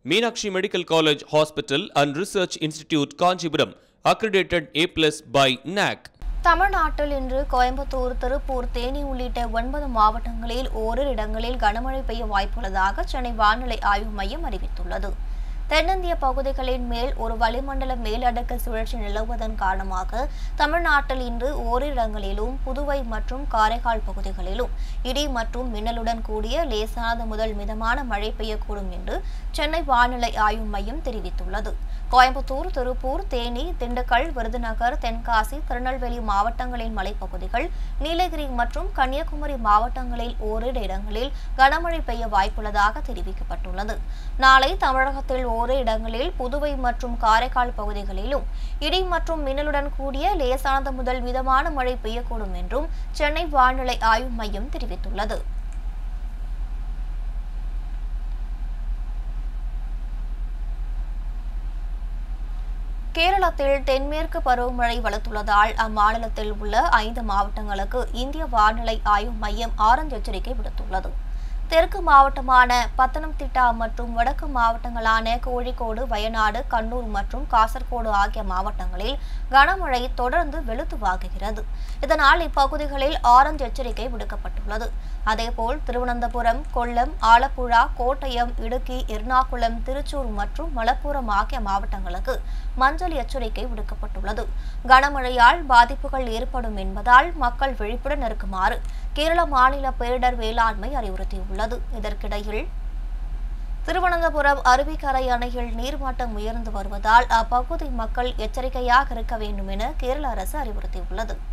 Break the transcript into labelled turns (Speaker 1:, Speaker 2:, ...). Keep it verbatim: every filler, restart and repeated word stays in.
Speaker 1: Meenakshi Medical College Hospital and Research Institute Kanchipuram accredited A plus by N A C.
Speaker 2: தமிழ்நாட்டில் இன்று கோயம்புத்தூர், திருப்பூர், தேனி உள்ளிட்ட ஒன்பது மாவட்டங்களில் ஓரிரு இடங்களில் கனமழை பெய்ய வாய்ப்புள்ளதாக சென்னை வானிலை ஆய்வு மையம் அறிவித்துள்ளது. தென்னிந்திய பகுதிகளின் மேல் ஒரு வளிமண்டல மேலடுக்கு சுழற்சி நிலவுவதன் காரணமாக தமிழ்நாட்டில் இன்று ஓரிரு இடங்களிலும், புதுவை மற்றும் காரைக்கால் பகுதிகளிலும் இடி மற்றும் மின்னலுடன் கூடிய லேசானது முதல் மிதமான மழை பெய்யக்கூடும் என்று சென்னை வானிலை ஆய்வு மையம் தெரிவித்துள்ளது. கோயம்புத்தூர், திருப்பூர், தேனி, திண்டுக்கல், விருதுநகர், தென்காசி, திருநெல்வேலி மாவட்டங்களின் மலைப்பகுதிகள், நீலகிரி மற்றும் கன்னியாகுமரி மாவட்டங்களில் ஓரிரு இடங்களில் கனமழை பெய்ய வாய்ப்புள்ளதாக தெரிவிக்கப்பட்டுள்ளது. நாளை தமிழகத்தில் ஓரிரு இடங்களில், புதுவை மற்றும் காரைக்கால் பகுதிகளிலும் இடி மற்றும் மின்னலுடன் கூடிய லேசானது முதல் மிதமான மழை பெய்யக்கூடும் என்றும் சென்னை வானிலை ஆய்வு மையம் தெரிவித்துள்ளது. கேரளத்தில் தென்மேற்கு பருவமழை வலுத்துள்ளதால் அம்மாநிலத்தில் உள்ள ஐந்து மாவட்டங்களுக்கு இந்திய வானிலை ஆய்வு மையம் ஆரஞ்சு எச்சரிக்கை விடுத்துள்ளது. தெற்கு மாவட்டமான பத்தனம்திட்டா மற்றும் வடக்கு மாவட்டங்களான கோழிக்கோடு, வயநாடு, கண்ணூர் மற்றும் காசர்கோடு ஆகிய மாவட்டங்களில் கனமழை தொடர்ந்து வெளுத்து வாங்குகிறது. இதனால் இப்பகுதிகளில் ஆரஞ்சு எச்சரிக்கை விடுக்கப்பட்டுள்ளது. அதேபோல் திருவனந்தபுரம், கொல்லம், ஆலப்புழா, கோட்டயம், இடுக்கி, எர்ணாகுளம், திருச்சூர் மற்றும் மலப்புரம் ஆகிய மாவட்டங்களுக்கு மஞ்சள் எச்சரிக்கை விடுக்கப்பட்டுள்ளது. கனமழையால் பாதிப்புகள் ஏற்படும் என்பதால் மக்கள் விழிப்புடன் இருக்குமாறு கேரள மாநில பேரிடர் வேளாண்மை அறிவுறுத்தியுள்ளது. இதற்கிடையில் திருவனந்தபுரம் அருவிக்கரை அணையில் நீர்மட்டம் உயர்ந்து வருவதால் அப்பகுதி மக்கள் எச்சரிக்கையாக இருக்க வேண்டும் என கேரள அரசு அறிவுறுத்தியுள்ளது.